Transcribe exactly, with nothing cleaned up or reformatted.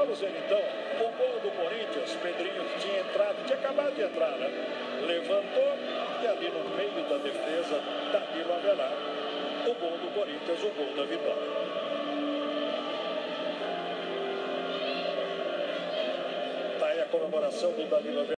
Vamos ver então o gol do Corinthians. Pedrinho, que tinha entrado, tinha acabado de entrar, né? Levantou e ali no meio da defesa, Danilo Avelar. O gol do Corinthians, o gol da vitória. Tá aí a comemoração do Danilo Avelar.